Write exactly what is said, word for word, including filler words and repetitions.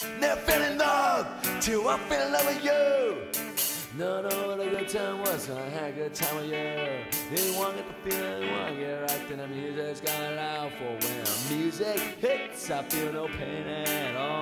Never fell in love till I fell in love with you. No, no, what a good time was when I had a good time with you. You want to get the feeling, you want to get right, then the music's got loud for when music hits. I feel no pain at all.